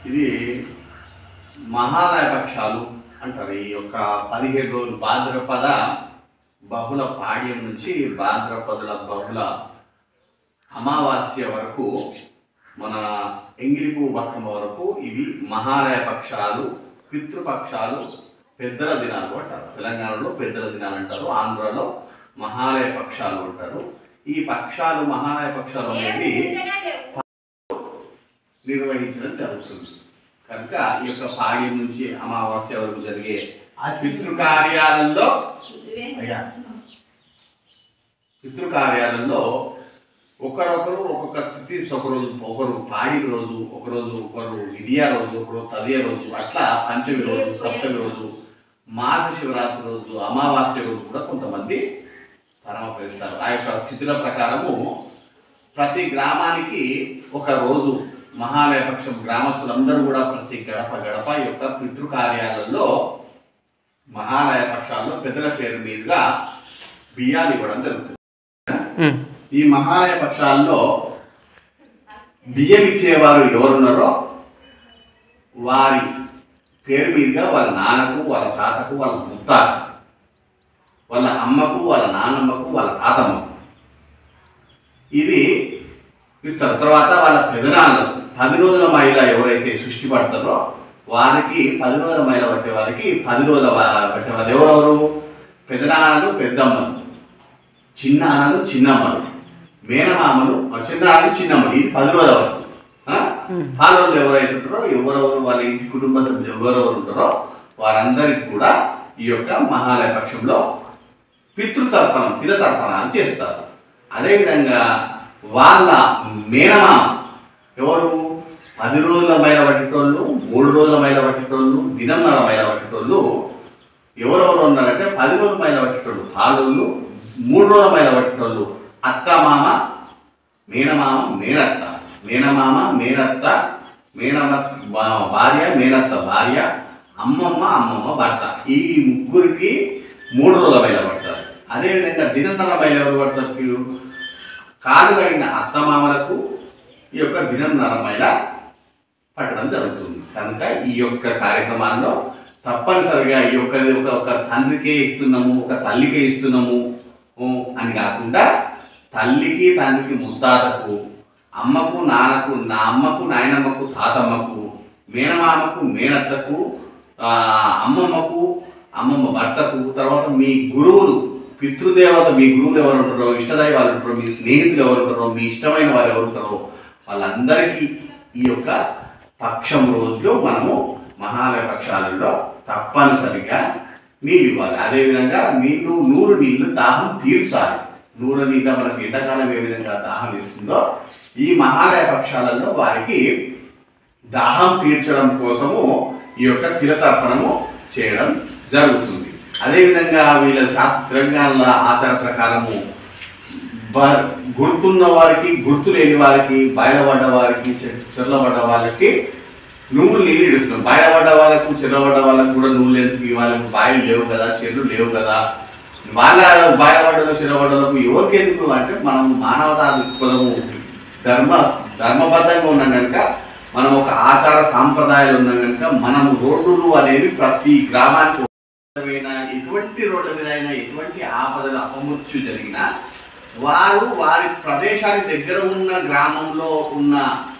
ఇది మహాలయ పక్షాలు అంటారు. ఈ యొక్క 15 రోజులు భాద్రపద బహుళ పాడ్యం నుంచి భాద్రపదుల బహుళ అమావాస్య వరకు మన ఎంగిలిపు బతుకమ్మ వరకు ఇవి మహాలయ పక్షాలు, పితృపక్షాలు, పెద్దల దినాలు అంటారు. తెలంగాణలో పెద్దల దినాలు అంటారు, ఆంధ్రలో మహాలయ పక్షాలు అంటారు. ఈ పక్షాలు మహాలయ పక్షాలు అనేవి నిర్వహించడం జరుగుతుంది. కనుక ఈ యొక్క పాడ్యం నుంచి అమావాస్య వరకు జరిగే పితృకార్యాలలో ఒకరొకరు ఒక్కొక్క తిథి, ఒకరు పాడి రోజు, ఒకరు విద్యా రోజు, ఒకరు తదియ రోజు, అట్లా పంచమి రోజు, సప్తమి రోజు, మాస శివరాత్రి రోజు, అమావాస్య రోజు కూడా కొంతమంది పరమపరిస్తారు. ఆ యొక్క తిథుల ప్రకారము ప్రతి గ్రామానికి ఒక రోజు మహాలయ పక్షం గ్రామస్తులందరూ కూడా ప్రతి గడప ఈ యొక్క పితృకార్యాలలో మహాలయ పక్షాల్లో పెద్దల పేరు మీదుగా బియ్యాలు ఇవ్వడం జరుగుతుంది. ఈ మహాలయ పక్షాల్లో బియ్యం ఇచ్చేవారు ఎవరున్నారో వారి పేరు మీదుగా వాళ్ళ నాన్నకు, వాళ్ళ తాతకు, వాళ్ళ ముత్తాతకు, వాళ్ళ అమ్మకు, వాళ్ళ నాన్నమ్మకు, వాళ్ళ తాతమ్మకు ఇది ఇస్తారు. తర్వాత వాళ్ళ పెదనాన్నకు 10 రోజుల మైల ఎవరైతే సృష్టి పడతారో వారికి 10 రోజుల మైల పట్టే వారికి 10 రోజుల పట్టే వాళ్ళు ఎవరెవరు? పెదనాన్నలు, పెద్దమ్మలు, చిన్నాన్నలు, చిన్నమ్మలు, మేనమామలు, చిన్నాన్నలు, చిన్నమ్మలు, ఇది 10 రోజుల వరకు. పాలోళ్ళు ఎవరైతే ఉంటారో ఎవరెవరు వాళ్ళ ఇంటి కుటుంబ సభ్యులు ఎవరెవరు ఉంటారో వారందరికీ కూడా ఈ యొక్క మహాలయ పక్షంలో పితృతర్పణం, తిలతర్పణాలు చేస్తారు. అదేవిధంగా వాళ్ళ మేనమామ ఎవరు? 10 రోజుల మైల పట్టేటోళ్ళు, 3 రోజుల మైల పట్టేటోళ్ళు, దినంన్నర మైల పట్టేటోళ్ళు ఎవరెవరు ఉన్నారంటే 10 రోజుల మైల పట్టేటోళ్ళు పాలోళ్ళు, 3 రోజుల మైల పట్టేటోళ్ళు అత్తమామ, మేనమామ, మేనత్త, మేనమామ, మేనత్త, భార్య, మేనత్త భార్య, అమ్మమ్మ, భర్త, ఈ ముగ్గురికి 3 రోజుల మైల పడతారు. అదేవిధంగా దినంన్నర మైల ఎవరు పడతారు? కాలు కడిగిన అత్తమామలకు ఈ యొక్క దినంన్నర మైల పట్టడం జరుగుతుంది. కనుక ఈ యొక్క కార్యక్రమాల్లో తప్పనిసరిగా ఈ యొక్క ఒక తండ్రికే ఇస్తున్నాము, ఒక తల్లికే ఇస్తున్నాము అని కాకుండా తల్లికి, తండ్రికి, ముత్తాతకు, అమ్మకు, నాన్నకు, అమ్మకు, నాయనమ్మకు, తాతమ్మకు, మేనమామకు, మేనత్తకు, అమ్మమ్మకు, అమ్మమ్మ భర్తకు, తర్వాత మీ గురువులు, పితృదేవత, మీ గురువులు ఎవరు ఉంటారో, ఇష్టదైవాలు ఉంటారో, మీ స్నేహితులు ఎవరు ఉంటారో, మీ ఇష్టమైన వారు ఎవరు ఉంటారో వాళ్ళందరికీ ఈ యొక్క పక్షం రోజులో మనము మహాలయ పక్షాలలో తప్పనిసరిగా నీళ్ళు ఇవ్వాలి. అదేవిధంగా నూరు నీళ్ళు దాహం తీర్చాలి. నూరు నీళ్ళ మనకు ఎండాకాలం ఏ విధంగా దాహం ఇస్తుందో ఈ మహాలయ పక్షాలలో వారికి దాహం తీర్చడం కోసము ఈ యొక్క తిలతర్పణము చేయడం జరుగుతుంది. అదేవిధంగా వీళ్ళ తెలంగాణల ఆచార ప్రకారము గుర్తున్న వారికి, గుర్తు లేని వారికి, బయలుపడ్డ వారికి, చెర్లబడ్డ వాళ్ళకి నువ్వులు నీళ్ళు ఇడుస్తున్నాం. బయలుపడ్డ వాళ్ళకు, చెర్లబడ్డ వాళ్ళకు కూడా నువ్వులు ఎందుకు ఇవ్వాలి? బాయిలు లేవు కదా, చెర్లు లేవు కదా. వాళ్ళ బయలుపడ్డలో, చెర్లబడ్డలకు ఎవరికి ఎందుకు అంటే మనం మానవతా దృక్పథము ధర్మబద్ధంగా ఉన్నాం కనుక, మనం ఒక ఆచార సాంప్రదాయాలు ఉన్నాం కనుక మనం రోడ్లు అనేవి ప్రతి గ్రామానికి ఎటువంటి రోడ్ల మీద అయినా ఎటువంటి ఆపదలు అపమృత్యు జరిగినా వారి ప్రదేశానికి దగ్గర ఉన్న గ్రామంలో ఉన్న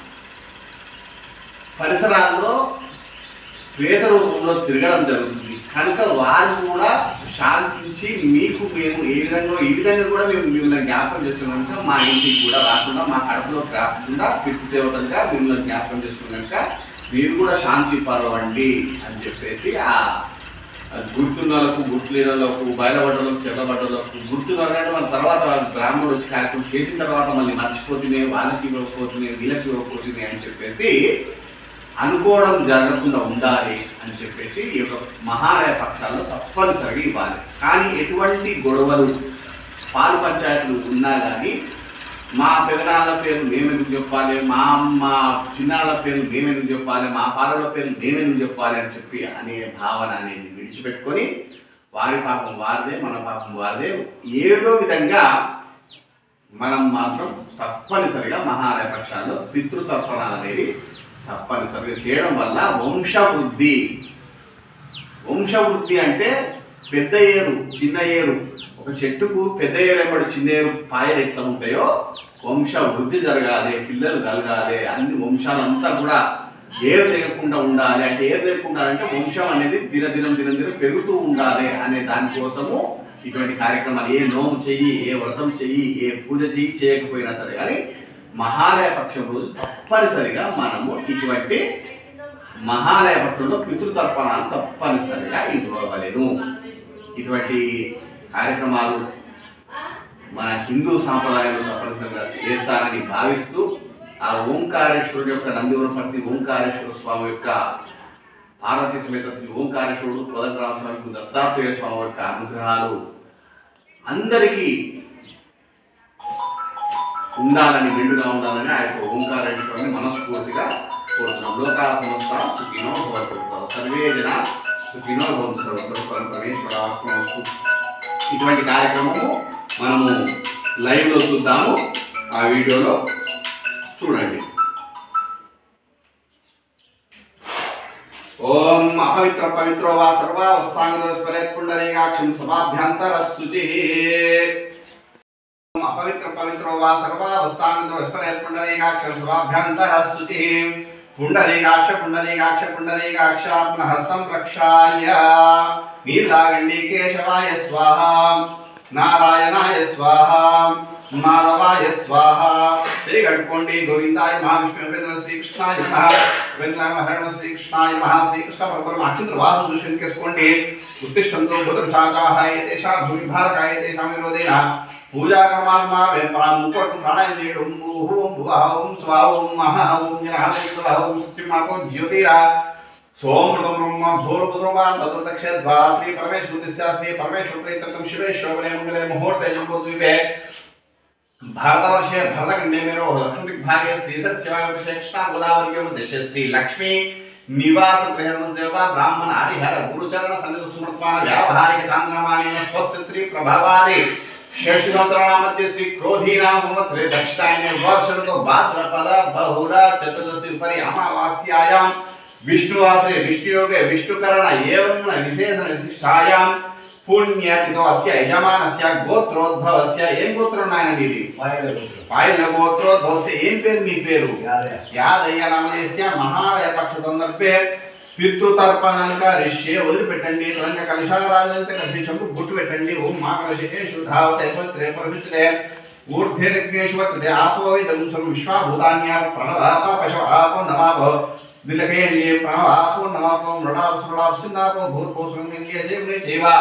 పరిసరాల్లో ప్రేత రూపంలో తిరగడం జరుగుతుంది. కనుక వారు కూడా శాంతించి మీకు మేము ఈ విధంగా కూడా మేము మిమ్మల్ని జ్ఞాపకం చేస్తున్నాం. మా ఇంటికి కూడా రాకుండా, మా కడపలో రాకుండా పితృదేవతలుగా మిమ్మల్ని జ్ఞాపకం చేస్తున్నాక మీరు కూడా శాంతి పరవండి అని చెప్పేసి ఆ గుర్తున్నలకు, గుర్తులేనలకు, బయలుపడ్డలకు, చెల్లబడ్డలకు, గుర్తున్నకంటే మన తర్వాత బ్రాహ్మణుడు వచ్చి కార్యక్రమం చేసిన తర్వాత మళ్ళీ మర్చిపోతున్నాయి, వాళ్ళకి ఇవ్వకపోతున్నాయి, వీళ్ళకి ఇవ్వకపోతున్నాయి అని చెప్పేసి అనుకోవడం జరగకుండా ఉండాలి అని చెప్పేసి ఈ యొక్క మహాలయ పక్షాల్లో తప్పనిసరిగా ఇవ్వాలి. కానీ ఎటువంటి గొడవలు, పాలు పంచాయతీలు ఉన్నా కానీ మా పెదనాళ్ళ పేరు మేమెందుకు చెప్పాలి, మా చిన్నాళ్ళ పేరు మేమెందుకు చెప్పాలి, మా పాలల పేరు మేమెందుకు చెప్పాలి అని చెప్పి అనే భావన అనేది విడిచిపెట్టుకొని వారి పాపం వారిదే, మన పాపం వారిదే, ఏదో విధంగా మనం మాత్రం తప్పనిసరిగా మహాలయ పక్షాల్లో పితృతర్పణాలు అనేవి తప్పనిసరిగా చేయడం వల్ల వంశవృద్ధి. వంశవృద్ధి అంటే పెద్ద ఏరు చిన్న ఏరు, ఒక చెట్టుకు పెద్ద ఏరు ఎంబడి చిన్న ఏరు పాయలు ఎట్లా ఉంటాయో వంశ వృద్ధి జరగాలి, పిల్లలు కలగాలి, అన్ని వంశాలంతా కూడా ఏరు తెగకుండా ఉండాలి. అంటే ఏరు తెగకుండా అంటే వంశం అనేది దినదినం పెరుగుతూ ఉండాలి అనే దానికోసము ఇటువంటి కార్యక్రమాలు. ఏ నోము చెయ్యి, ఏ వ్రతం చెయ్యి, ఏ పూజ చెయ్యి చేయకపోయినా సరే కానీ మహాలయ పక్షం రోజు తప్పనిసరిగా మనము ఇటువంటి మహాలయ పక్షంలో పితృతర్పణాలు తప్పనిసరిగా ఇవ్వవలెను. ఇటువంటి కార్యక్రమాలు మన హిందూ సాంప్రదాయంలో తప్పనిసరిగా చేస్తారని భావిస్తూ ఆ ఓంకారేశ్వరుడు యొక్క నందివరపర్తి ఓంకారేశ్వర స్వామి యొక్క పార్వతీ సమేత శ్రీ ఓంకారేశ్వరుడు కోదండరామ స్వామి దత్తాత్రేయ స్వామి యొక్క అనుగ్రహాలు అందరికీ ఉండాలని, మెండుగా ఉండాలని ఆ యొక్క ఓంకారేశ్వరుని మనస్ఫూర్తిగా కోరుతున్నాం. లోకా సంస్థ సుఖినో భవంతు, సర్వే జన సుఖినో భవంతు, పరమేశ్వర. ఇటువంటి కార్యక్రమము మనము లైవ్లో చూద్దాము. ఆ వీడియోలో చూడండి. ఓం అపవిత్ర పవిత్రో వా సర్వావస్థాంగదోస్పరేత్ పుండరీకాక్షం సభాభ్యంతరశుచి. అపవిత్ర పవిత్రో వా సర్వావస్థాంగదోస్పరేత్ పుండరీకాక్షం సభాభ్యంతరశుచి. పుండరీకాక్ష పుండరీకాక్ష పుండరీకాక్ష హస్తం ప్రక్షాళ్య నీలాగండి కేశవాయ స్వాహ, నారాయణాయ స్వాహ, మాధవాయ స్వాహ. శ్రీగడ్కోండి గోవిందాయ మహావిష్ణు శ్రీకృష్ణాయ హరణ శ్రీకృష్ణాయ మహా శ్రీకృష్ణ పరపరం అక్షంత వాసు దూషణ చేసుకోండి. ఉత్తిష్టంతో బుధశాఖాయ తేషా భూమిభారకాయ తేషాం విరోధేన పూజా కర్మాత్మావే ప్రాముఖం ప్రాణాయం చేయడం. ఓం భువః స్వాహం మహా ఓం జనః శ్రీమాపో జ్యోతిరా సోమృతం బ్రహ్మ భూర్భుద్రవా తదుర్దక్షద్వారా శ్రీ పరమేశ్వరుదిస్య శ్రీ పరమేశ్వర ప్రీత్యర్థం శివే శోభనే మంగళే ముహూర్తే జంబోద్వీపే भारतवर्षे भरतखंडे मेरो दक्षिणदिग्भागे श्रीसत्शिवाभिषेक कृष्णा गोदावरी मध्य श्री लक्ष्मी निवास गृहधर्म देवता ब्राह्मण हरिहर गुरुचरण सन्निधि स्मृतमान व्यावहारिक चांद्रमानेन स्वस्ति श्री प्रभावादि षष्ठीमंत्रणा मध्य श्री क्रोधीनाम संवत्सरे दक्षिणायने वर्षऋतु भाद्रपद बहुल चतुर्दशी उपरि अमावास्यायां विष्णुवासरे विष्णुयोगे विष्णुकरण एवं विशेषण विशिष्टायां पुण्यतिथो अस्य यजमानस्य गोत्रोद्भवस्य ఏం గోత్రం నాయనండి ఇది పాయల గోత్రోద్భవस्य ఏం పేరు మీ పేరు యాదయ్య నామదేశ్య మహాలయ పక్ష సందర్భే పితృతర్పణం కరిష్యే వదిలిపెట్టండి తదంక కలశారాధనంత కర్షించకు బొట్టు పెట్టండి ఓం మాకలశే శుద్ధావతే పవిత్రే పవిత్రే ఊర్ధ్వేర్గ్నేశ్వర్తే ఆపోవిదం సర్వ విశ్వభూతాన్యా ప్రణవాప పశవాప నమాప దిలకేండి ప్రణవాపో నమాపో మృడాప సుడాప చిందాపో భూర్పో సురంగే జయమునే చేవా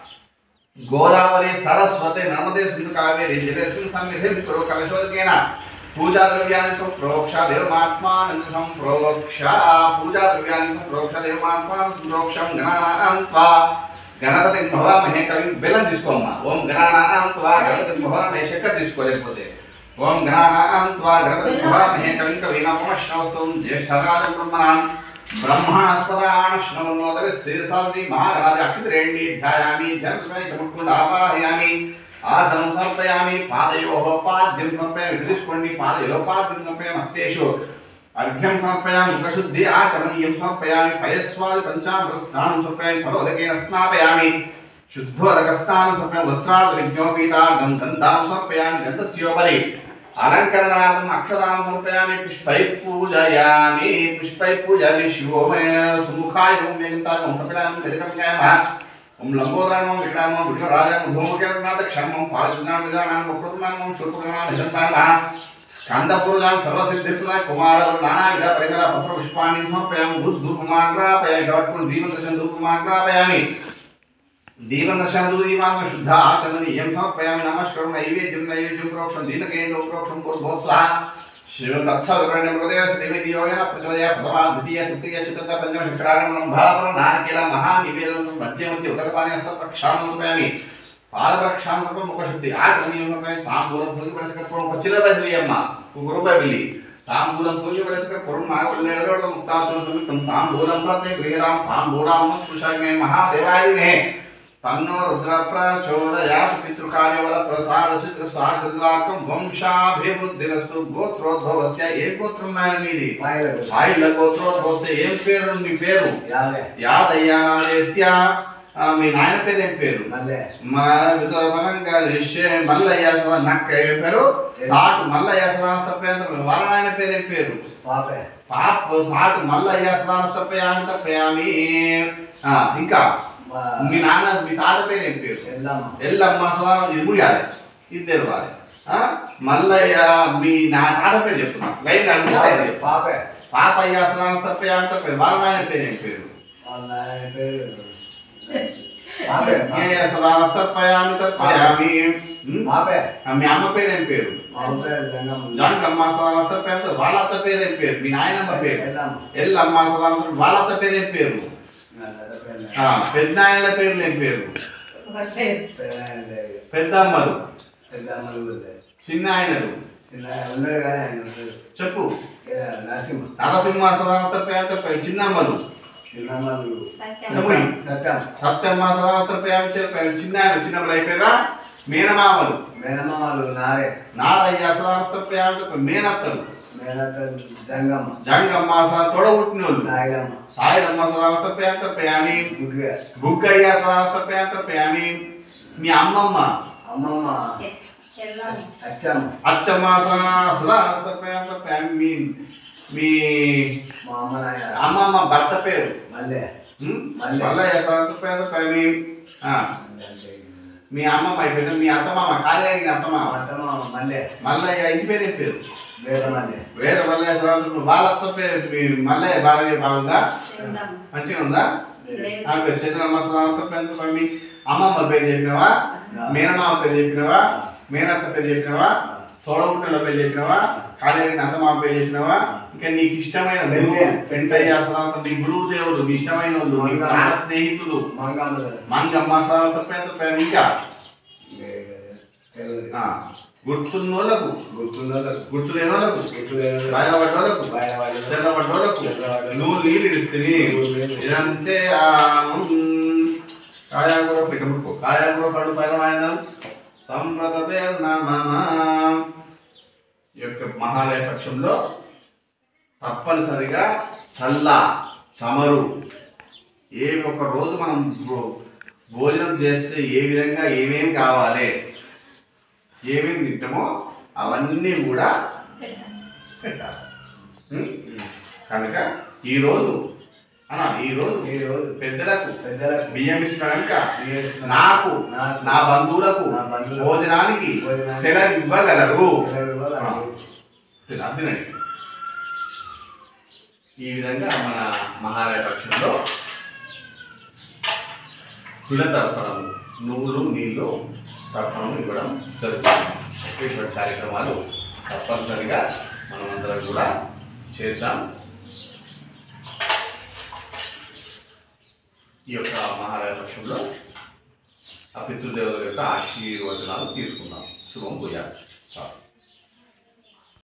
गोदावरी सरस्वती नर्मदे सिंधु कावेरी जलेस्मिन् सन्निधे वितरो कलशोदकेन पूजा द्रव्याणि संप्रोक्ष देवमात्मानं संप्रोक्ष पूजा द्रव्याणि संप्रोक्ष देवमात्मानं संप्रोक्षं गणानां त्वा गणपतिं भवामहे कविं बेल्लं తీసుకోమ్మా ఓం గణానాం త్వా గణపతిం భవామహే శక్కర్ తీసుకోలేకపోతే ఓం గణానాం త్వా గణపతిం భవామహే కవిం కవీనామశ్రవస్తం జ్యేష్ఠరాజం బ్రహ్మణాం ब्रह्मणस्पदान श्रवणोदरे श्रीशास्त्री महाराज अक्षितरेण्डी ध्यायामि ध्यानस्मय चमुत्कुंड आवाहयामि आसनं समर्पयामि पादयोः पाद्यं समर्पयामि विधिष्कोण्डी पादयोः पाद्यं समर्पयामि हस्तेषु अर्घ्यं समर्पयामि मुखशुद्धि आचमनीयं समर्पयामि पयस्वादि पञ्चामृत स्नानं समर्पयामि फलोदकेन स्नापयामि शुद्धोदकस्नानं समर्पयामि वस्त्रादरिज्ञोपीतार्घं गन्धां समर्पयामि गन्धस्योपरि अलंकरणार्थम अक्षतां समर्पयामि पुष्पैः पूजयामि पुष्पैः पूजयामि शिवोमय सुमुखाय ओम वेंकटाय कपिलाय गजकर्णकाय ओम लंबोदराय ओम विकटाय ओम विघ्नराजाय ओम धूमकेतुनाथ क्षमं पालचन्द्राय विदानाय ओम प्रकृतमाय ओम शूर्पकर्णाय निजन्ताय स्कंदपूर्णां सर्वसिद्धिप्रदाय कुमारवर नानाविध परिमल पत्र पुष्पाणि समर्पयामि बुद्धधूपमाग्रापयामि जवत्कुल दीपदर्शन धूपमाग्रापयामि दीपदर्शन दीपान शुद्ध आचमनीयं समर्पयामि नमस्कारं नैवेद्यं प्रोक्षं दीनकेन्दो प्रोक्षं भूस्वाहा श्रीमत्तत्सवदर्पणं गुरुदेवस्य देवदियोगेन प्रचोदयात् प्रथमा द्वितीया तृतीया चतुर्था पंचम षट्कारणं भावनं नारकेल महानिवेदनं मध्यमध्ये उदकपानि हस्तप्रक्षालनं समर्पयामि पादप्रक्षालनं समर्पयामि मुखशुद्धि आचमनीयं समर्पयामि ताम्बूलं पूजपरिष्कृतं पच्चिरबलियम्मा गुरुबलिः ताम्बूलं पूजपरिष्कृतं नागवल्लेडोड मुक्ताचूर्ण समितं ताम्बूलं प्रते गृहदां ताम्बूलां पुरुषाय महादेवाय नमः తన్నో రుద్ర ప్రచోదయాత్ పితృకార్యవర ప్రసాద చిత్ర స్వాచంద్రాకం వంశాభివృద్ధిరస్తు. గోత్రోద్భవస్య ఏ గోత్రం నాయన మీది? వాయుల గోత్రోద్భవస్య ఏం పేరు మీ పేరు? యాదయ్య. నాదేస్య మీ నాయన పేరు ఏం పేరు? మల్లయ్య. నక్క ఏం పేరు? సాటు మల్లయ్య సదాన తప్ప. వాళ్ళ నాయన పేరు ఏం పేరు? పాప. సాటు మల్లయ్య సదాన తప్పయామి తప్పయామి. ఇంకా మీ నాన్న మీ తాత పేరు ఏం పేరు? ఎల్లమ్మ సదాన. ఇది ముయ్యాలి, ఇది తెలవాలి. మల్లయ్య మీ నా తాత పేరు చెప్తున్నా లైన్ పాపయ్య సదాన తప్పయామి తప్ప. వాళ్ళ నాయన పేరు ఏం పేరు? సదాన తప్పయామి తప్పయామి. మీ అమ్మ పేరు ఏం పేరు? జంగమ్మ సదాన తప్పయామి. వాళ్ళ అత్త పేరు ఏం పేరు? మీ నాయనమ్మ పేరు ఎల్లమ్మ సదాన. వాళ్ళ అత్త పేరు ఏం పేరు? పెద్ద ఆయనల పేర్లు ఏం పేరు? పెద్దమ్మలు, చిన్న ఆయనలు చెప్పు. నరసింహ సదాన తప్ప. చిన్నమ్మలు సత్యమ్మ సదాన తప్ప. చిన్న ఆయన చిన్నమ్మలు అయిపోయారా? మేనమామలు నారయ్య సదాన తప్ప. మేనత్తలు జంగమ్మ తొడబుట్టిన వాళ్ళు సాయిలమ్మ సదాన తప్పయామి. బుగ్గయ్య సదాన తప్పయామి. మీ అమ్మమ్మ అచ్చమ్మ సదాన తప్పయామి. మీ అమ్మమ్మ భర్త పేరు మల్లయ్య సదాన తప్పయామి. మీ అమ్మమ్మ అయిపోయింది. మీ అత్తమామ కార్యాలయ అత్తమామ మల్లయ్య. ఇంటి పేరు ఏం పేరు? వేద మల్లయ్య. వాళ్ళ అత్త పేరు మీ మల్లయ్య భార్య బాగుందా? మంచిగా ఉందా? చేసిన మీ అమ్మమ్మ పేరు చెప్పినవా? మేనమామ పేరు చెప్పినవా? మేనత్త పేరు చెప్పినవా? తోడబుట్టల పేరు చెప్పినవా? కార్యాలయ అత్తమామ పేరు చెప్పినవా? ఇంకా నీకు ఇష్టమైన గురువు పెంటయ్య సదాంతం, నీ గురువు దేవుడు, నీ ఇష్టమైన వాళ్ళు, నీ ప్రాణ స్నేహితులు మంగమ్మ సదాంతం. ఇంకా గుర్తున్నోళ్ళకు గుర్తులేని వాళ్ళకు బయటపడ్డోళ్ళకు చెల్లబడ్డోళ్ళకు నువ్వు నీళ్ళు ఇస్తుంది. ఇదంతే. కాయాగుర పెట్టముడుకో. కాయాగుర పడు పైన సంప్రదతే ఈ యొక్క మహాలయ పక్షంలో తప్పనిసరిగా చమరు ఏ ఒక్క రోజు మనం భోజనం చేస్తే ఏ విధంగా ఏమేమి కావాలి, ఏమేమి తింటామో అవన్నీ కూడా పెట్టాలి. కనుక ఈరోజు పెద్దలకు బియ్యం ఇస్తున్నా కనుక నాకు నా బంధువులకు భోజనానికి సెలవు ఇవ్వగలరు. అర్థనండి. ఈ విధంగా మన మహాలయ పక్షంలో కుల తర్పణము, నువ్వులు నీళ్ళు తర్పణం ఇవ్వడం జరుగుతుంది. ఇటువంటి కార్యక్రమాలు తప్పనిసరిగా మనమందరం కూడా చేద్దాం. ఈ యొక్క మహాలయ పక్షంలో ఆ పితృదేవుల యొక్క ఆశీర్వచనాలు తీసుకుందాం. శుభం భూయాత్.